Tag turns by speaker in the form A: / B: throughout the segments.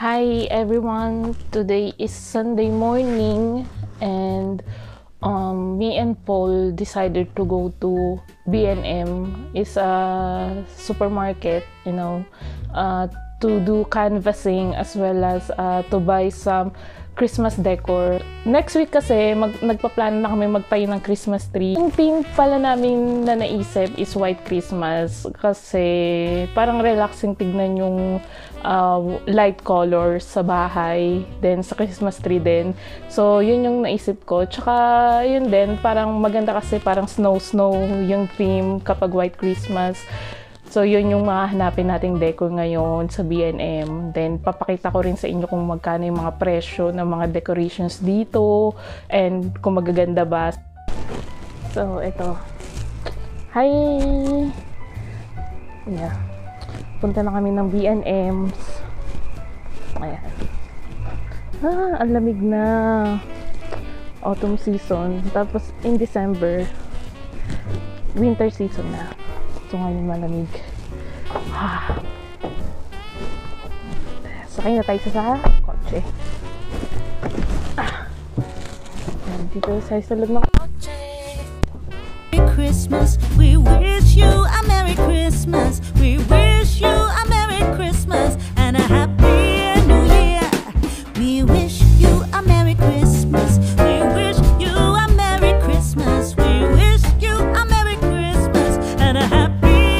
A: Hi everyone, today is Sunday morning and me and Paul decided to go to B&M. It's a supermarket, to do canvassing as well as to buy some Christmas decor. Next week kasi nagpaplano na kami magtayo ng Christmas tree. Yung theme pala namin na naisip is White Christmas kasi parang relaxing tignan yung light colors sa bahay, then sa Christmas tree din. So yun yung naisip ko. Tsaka yun din, parang maganda kasi parang snow yung theme kapag White Christmas. So, yun yung mga hanapin nating decor ngayon sa B&M. Then, papakita ko rin sa inyo kung magkano yung mga presyo ng mga decorations dito and kung magaganda ba. So, ito. Hi! Yeah. Punta na kami ng B&M's. Ayan. Ang lamig na. Autumn season. Tapos, in December, winter season na. So ngayon malamig. Sakay na tayo sa kotse. Dito sa loob ng kotse.
B: Merry Christmas, we wish you a Merry Christmas. We wish you a Merry Christmas and a Happy New Year. We wish you a Merry Christmas. We wish you a Merry Christmas. We wish you a Merry Christmas and a Happy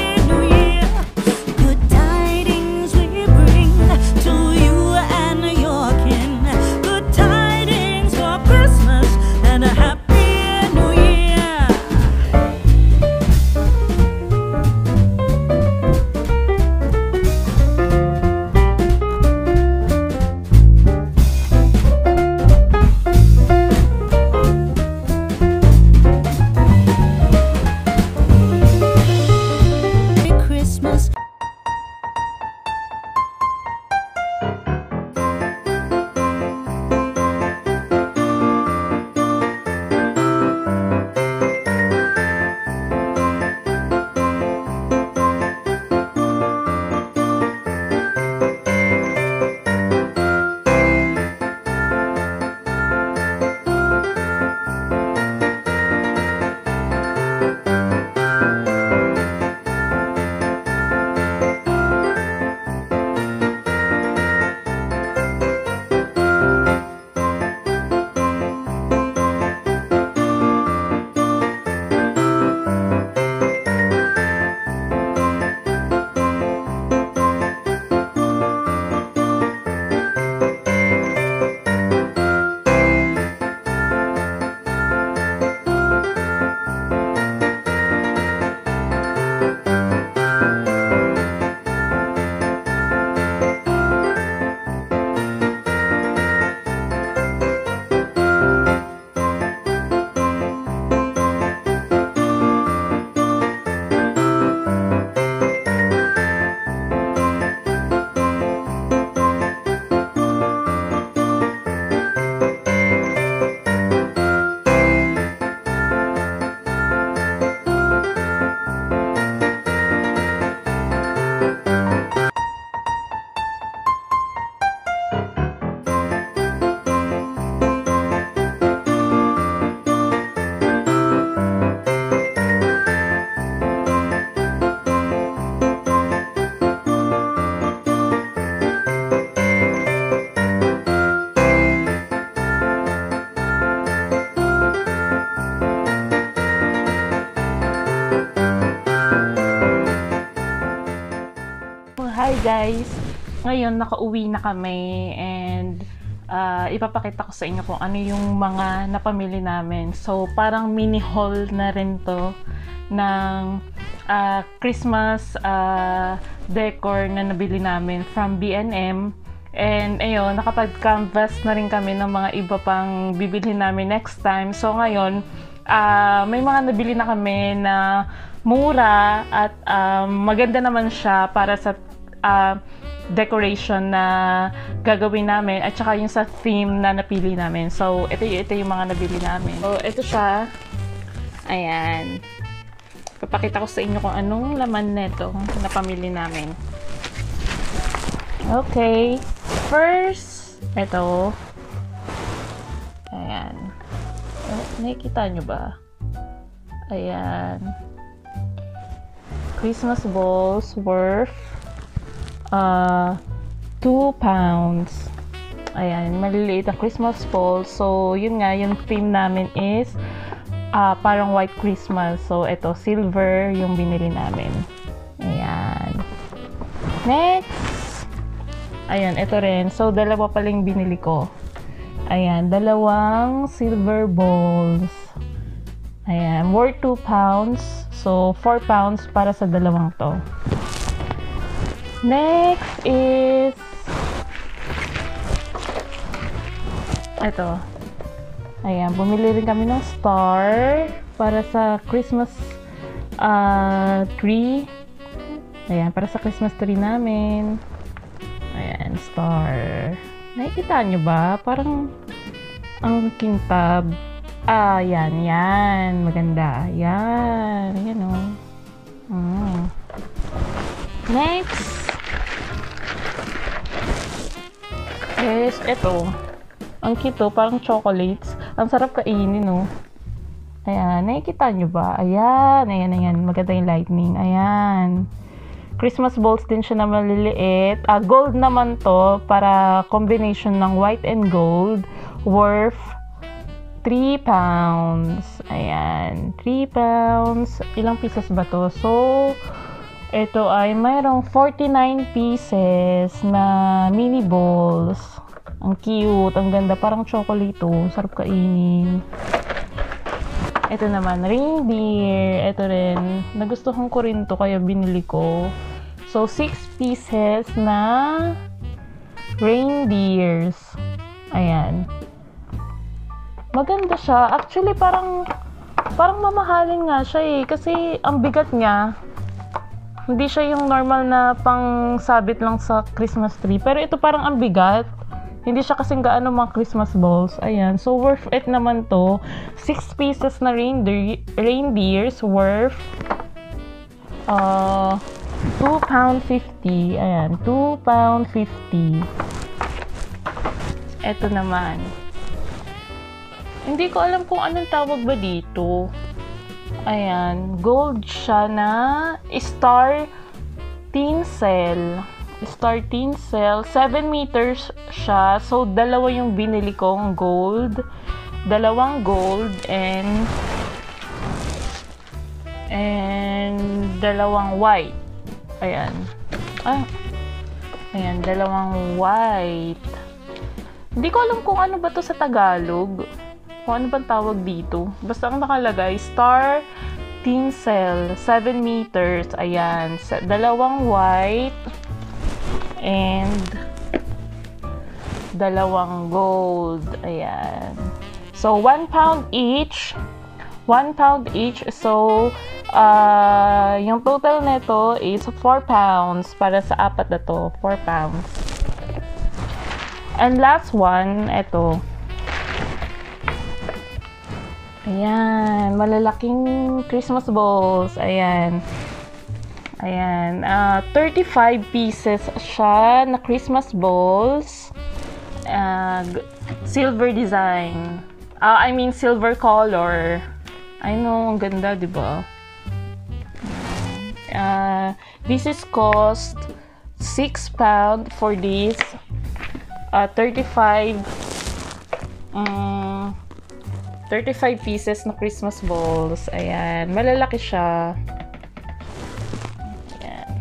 A: Hi guys! Ngayon nakauwi na kami and ipapakita ko sa inyo kung ano yung mga napamili namin. So parang mini haul na rin to ng Christmas decor na nabili namin from B&M. And ayun, nakapag-canvas na rin kami ng mga iba pang bibilhin namin next time. So ngayon, may mga nabili na kami na mura at maganda naman siya para sa decoration na gagawin namin at saka yung sa theme na napili namin. So, ito yung mga nabili namin. So, ito siya. Ayan. Papakita ko sa inyo kung anong laman nito na pamili namin. Okay. First, ito. Ayan. Nakikita nyo ba? Ayan. Christmas balls worth 2 pounds. Ayan, maliliit na Christmas balls. So, yun nga, yung theme namin is parang white Christmas. So, ito, silver yung binili namin. Ayan. Next! Ayan, ito rin. So, dalawa pala yung binili ko. Ayan, dalawang silver balls. Ayan, worth 2 pounds. So, 4 pounds para sa dalawang to. Next is ito. Ayan, bumili rin kami ng star para sa Christmas tree. Ayan, para sa Christmas tree namin. Ayan, star. Nakikita nyo ba? Parang ang kintab. Yan, yan. Maganda. Yan. Ayan, oh. Next is ito. Ang cute, parang chocolates. Ang sarap kainin, no? Ayan, nakikita nyo ba? Ayan, ayan, ayan. Maganda yung lightning. Ayan. Christmas balls din siya na maliliit. Gold naman to, para combination ng white and gold. Worth 3 pounds. Ayan, 3 pounds. Ilang pieces ba to? So, ito ay mayroong 49 pieces na mini balls. Ang cute, ang ganda. Parang chocolate to. Sarap kainin. Ito naman, reindeer. Ito rin. Nagustuhan ko rin to, kaya binili ko. So, 6 pieces na reindeers. Ayan. Maganda siya. Actually, parang mamahalin nga siya eh. Kasi ang bigat niya. Hindi siya yung normal na pang sabit lang sa Christmas tree. Pero ito parang ang bigat. Hindi siya kasing gaano mga Christmas balls. Ayan. So, worth it naman to. 6 pieces na reindeers worth £2.50. Ayan. £2.50. Ito naman. Hindi ko alam kung anong tawag ba dito. Ayan. Gold siya na star tinsel. Star tinsel. 7 meters siya. So, dalawa yung binili kong gold. Dalawang gold and dalawang white. Ayan. Ayan, dalawang white. Hindi ko alam kung ano ba to sa Tagalog. Kung ano bang tawag dito. Basta ang nakalagay, star tinsel. 7 meters. Ayan. Dalawang white and dalawang gold. Ayan. So, 1 pound each. 1 pound each. So, yung total nito is 4 pounds para sa apat na to. 4 pounds. And last one, ito. Ayan. Malalaking Christmas balls. Ayan. Ayan. 35 pieces siya na Christmas balls. Silver design. I mean, silver color. I know, ang ganda, di ba? This is cost 6 pounds for this. 35 pieces na Christmas balls. Ayan. Malalaki siya. Ayan.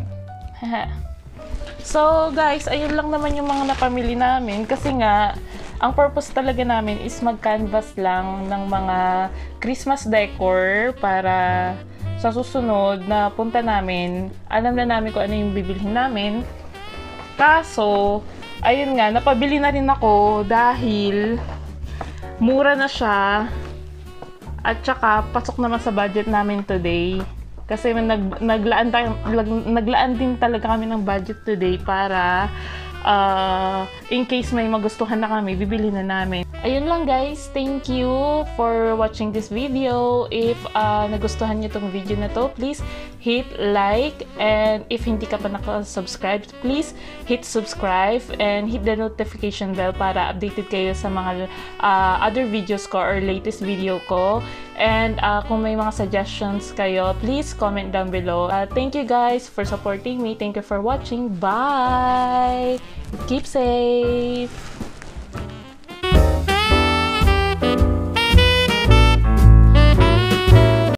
A: So, guys, ayun lang naman yung mga napamili namin. Kasi nga, ang purpose talaga namin is mag-canvas lang ng mga Christmas decor para sa susunod na punta namin, alam na namin kung ano yung bibilhin namin. Kaso, ayun nga, napabili na rin ako dahil mura na siya at saka pasok naman sa budget namin today. Kasi naglaan din talaga kami ng budget today para in case may magustuhan na kami, bibili na namin. Ayun lang guys, thank you for watching this video. If nagustuhan nyo tong video na to, please hit like, and if hindi ka pa nakasubscribe, please hit subscribe and hit the notification bell para updated kayo sa mga other videos ko or latest video ko. And kung may mga suggestions kayo, please comment down below. Thank you guys for supporting me. Thank you for watching. Bye! Keep safe!